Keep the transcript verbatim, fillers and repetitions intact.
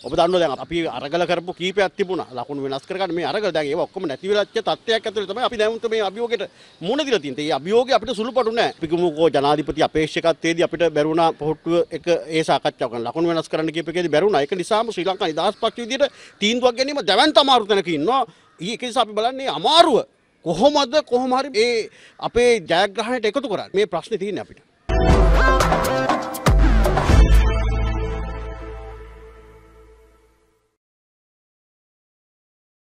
ඔබ දන්නවා දැන් අපි අරගල කරපු කීපයක් තිබුණා. ලකුණු වෙනස් කරගන්න මේ අරගල දැන් ඒව ඔක්කොම නැති වෙලාච්ච තත්ත්වයක් ඇතුළේ තමයි අපි දැන් මේ අභියෝගයට මුහුණ දීලා තියෙන්නේ. මේ අභියෝගය අපිට සුළුපටු නෑ. අපි කිව්වකෝ ජනාධිපති අපේක්ෂකත්වයේදී අපිට බැරුණා පොහොට්ටුව එක ඒ සාකච්ඡාව කරන්න. ලකුණු වෙනස් කරන්න කියපේකේදී බැරුණා. ඒක නිසාම ශ්‍රී ලංකා නිදහස් පක්ෂ විදියට තීන්දුවක් ගැනීම දැවැන්ත අමාරු තැනක ඉන්නවා. ඒක නිසා අපි බලන්නේ අමාරුව කොහොමද කොහොම හරි මේ අපේ ජයග්‍රහණයට එකතු කරන්නේ. මේ ප්‍රශ්නේ තියෙන්නේ අපිට.